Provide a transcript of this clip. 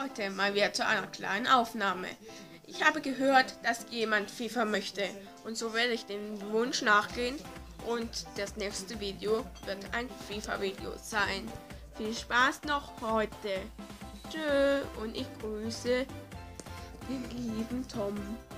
Heute mal wieder zu einer kleinen Aufnahme. Ich habe gehört, dass jemand FIFA möchte und so werde ich dem Wunsch nachgehen und das nächste Video wird ein FIFA-Video sein. Viel Spaß noch heute. Tschö und ich grüße den lieben Tom.